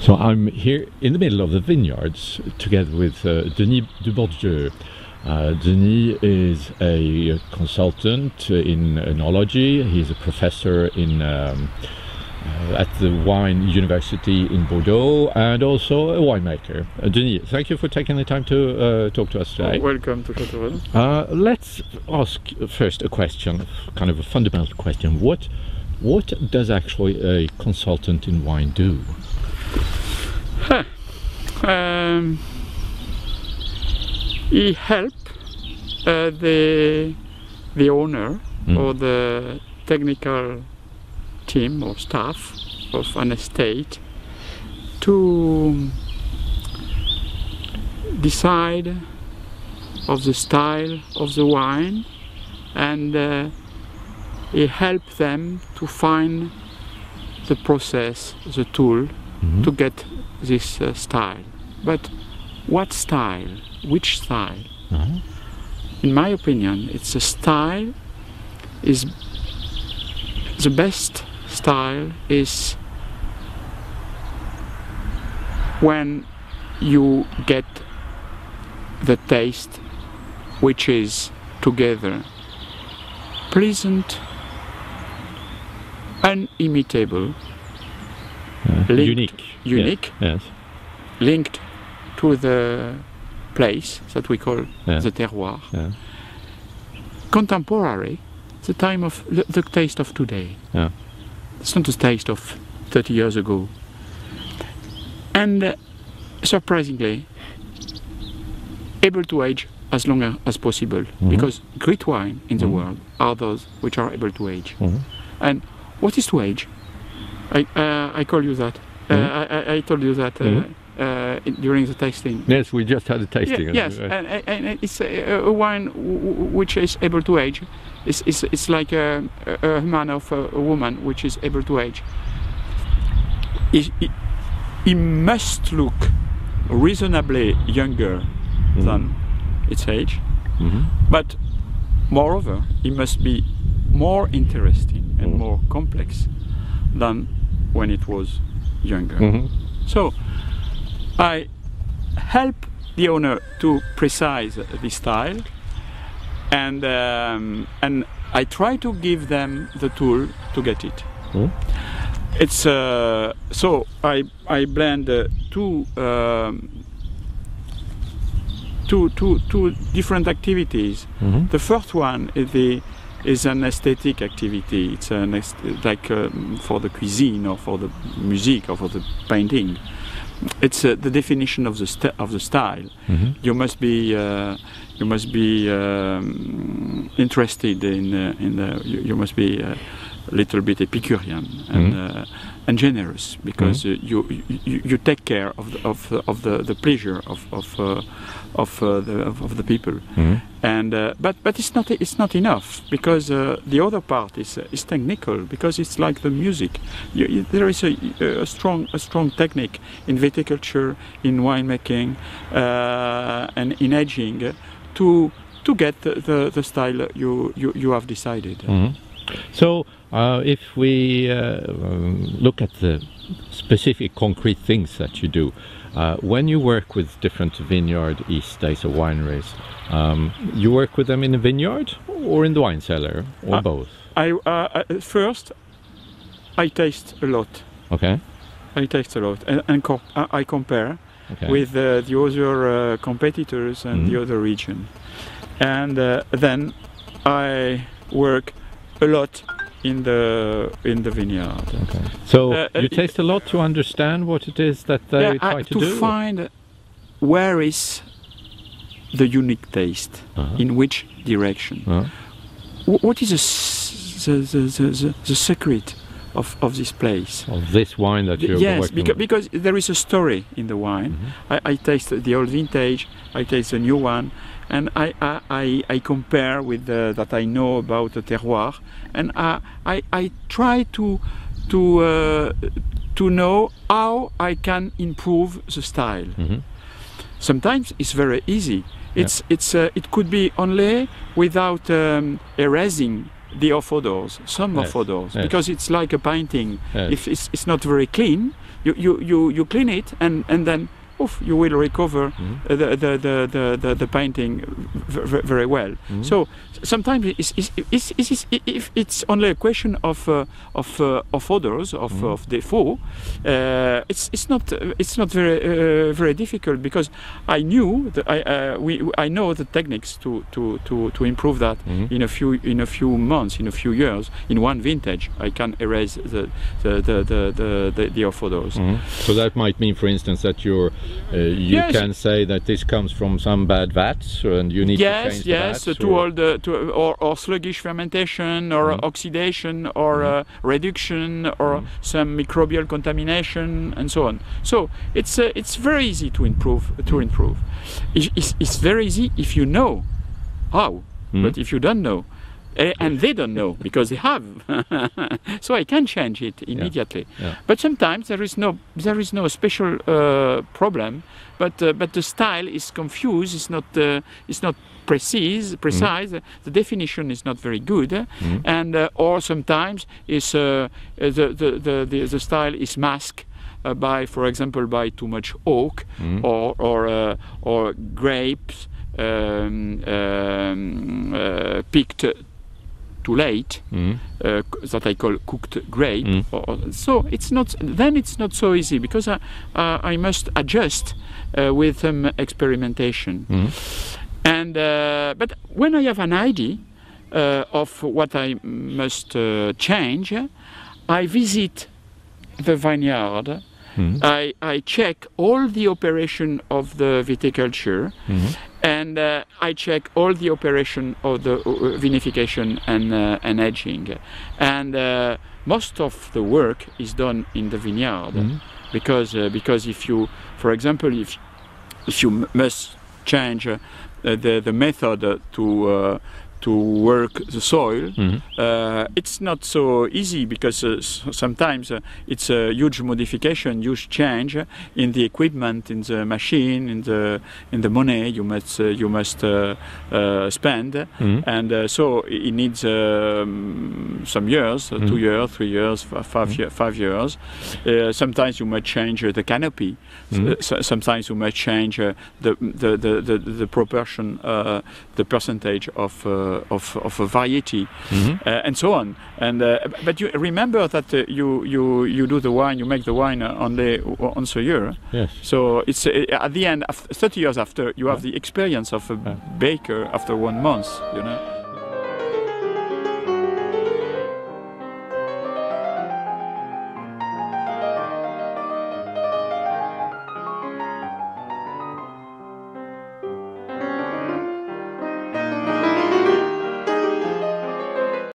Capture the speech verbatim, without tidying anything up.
So I'm here in the middle of the vineyards together with uh, Denis Dubourdieu. Uh, Denis is a consultant in enology. He's a professor in um, uh, at the Wine University in Bordeaux and also a winemaker. Uh, Denis, thank you for taking the time to uh, talk to us today. Oh, welcome to Châteaurenaud. Uh, let's ask first a question, kind of a fundamental question. What, what does actually a consultant in wine do? Huh. Um, he help uh, the the owner mm. or the technical team or staff of an estate to decide of the style of the wine, and uh, he help them to find the process, the tool mm-hmm. to get this uh, style. But what style? Which style? Uh-huh. In my opinion, it's a style is the best style is when you get the taste which is together pleasant, unimitable, uh, linked, unique, unique, yes. Yes. linked to the place that we call yeah. the terroir. Yeah. Contemporary, the time of the, the taste of today. Yeah. It's not the taste of thirty years ago. And uh, surprisingly, able to age as long as possible, mm-hmm. because great wine in the mm-hmm. world are those which are able to age. Mm-hmm. And what is to age? I uh, I call you that. Mm-hmm. uh, I, I told you that uh, mm-hmm. uh, during the tasting. Yes, we just had a tasting. Yeah, yes, and, and it's a, a wine which is able to age. It's it's, it's like a, a man of a, a woman which is able to age. He, he, he must look reasonably younger mm-hmm. than its age, mm-hmm. but moreover, he must be more interesting and mm-hmm. more complex than when it was younger. Mm-hmm. So I help the owner to precise the style, and um, and I try to give them the tool to get it. Mm-hmm. It's uh, so I I blend uh, two. Um, Two, two, two different activities. Mm-hmm. The first one is, the, is an aesthetic activity. It's an est like um, for the cuisine or for the music or for the painting. It's uh, the definition of the st of the style. Mm-hmm. You must be uh, you must be um, interested in uh, in the you, you must be uh, a little bit Epicurean and mm-hmm. uh, and generous, because mm-hmm. uh, you, you you take care of the, of the, of the the pleasure of of uh, of, uh, the, of of the people. Mm-hmm. And uh, but but it's not it's not enough, because uh, the other part is uh, is technical, because it's like the music. You, you, there is a, a strong a strong technique in viticulture, in winemaking, uh, and in aging to to get the, the, the style you, you you have decided. Mm-hmm. So uh, if we uh, um, look at the specific concrete things that you do, uh, when you work with different vineyard estates or wineries, um, you work with them in the vineyard or in the wine cellar, or uh, both? I uh, first I taste a lot. Okay. I taste a lot, and, and co I compare okay. with uh, the other uh, competitors and mm-hmm. the other region, and uh, then I work a lot in the in the vineyard. Okay. So uh, you taste a lot to understand what it is that they yeah, try I, to, to do? To find where is the unique taste, uh-huh. in which direction. Uh-huh. What is the, the, the, the, the secret of, of this place? Of this wine that you're yes, working because, with? because there is a story in the wine. Mm-hmm. I, I taste the old vintage, I taste the new one, and I, I, I, I compare with the, that I know about the terroir, and I, I, I try to to uh, to know how I can improve the style. Mm-hmm. Sometimes it's very easy. It's yeah. it's uh, it could be only without um, erasing the off odors, some Yes, off odors, yes. because it's like a painting. Yes. If it's, it's not very clean, you, you, you, you clean it and, and then oof, you will recover Mhm. uh, the, the, the, the, the, the painting v- v- very well. Mhm. So sometimes it's, it's, it's, it's, if it's only a question of uh, of uh, of odors of Mhm. of default, uh, it's it's not uh, it's not very uh, very difficult, because I knew that I uh, we I know the techniques to to to, to improve that Mhm. in a few in a few months, in a few years. In one vintage, I can erase the the the the the, the, the off odors. Mhm. So that might mean, for instance, that you're, uh, you Yes. can say that this comes from some bad vats, and you need to Yes, change the yes, vats. uh, to or- all the to, or, or sluggish fermentation, or Mhm. oxidation, or Mhm. uh, reduction, or Mhm. some microbial contamination, and so on. So it's uh, it's very easy to improve. To improve, it's, it's, it's very easy if you know how, Mhm. but if you don't know. eh, And they don't know because they have, so I can change it immediately. Yeah. But sometimes there is no there is no special uh, problem, but uh, but the style is confused. It's not uh, it's not precise. Precise. The definition is not very good, Mhm. and uh, or sometimes is uh, the, the, the the the style is masked uh, by, for example, by too much oak, Mhm. or or uh, or grapes um, um, uh, picked too late, Mhm. uh, that I call cooked grape. Mm. Or, or- so it's not. Then it's not so easy, because I, uh, I must adjust uh, with some experimentation. Mhm. And uh, but when I have an idea uh, of what I must uh, change, I visit the vineyard. Mhm. I, I check all the operation of the viticulture, Mhm. and uh, I check all the operation of the uh, vinification and uh, and aging, and uh, most of the work is done in the vineyard, Mhm. because uh, because if you, for example, if if you m- must change uh, the the method uh, to uh, to work the soil, Mhm. uh, it's not so easy, because uh, s- sometimes uh, it's a huge modification, huge change in the equipment, in the machine, in the in the money you must uh, you must uh, uh, spend, Mhm. and uh, so it needs um, some years, uh, two Mhm. years, three years, f- five, year, five years. Uh, sometimes you might change uh, the canopy. S- Mhm. uh, so- sometimes you might change uh, the, the, the, the, the proportion, uh, the percentage of, uh, of, of a variety, Mhm. uh, and so on. And uh, b- but you remember that uh, you, you, you do the wine, you make the wine uh, only o- once a year. Yes. So it's uh, at the end, after thirty years after, you have Yeah. the experience of a Yeah. baker after one month, you know.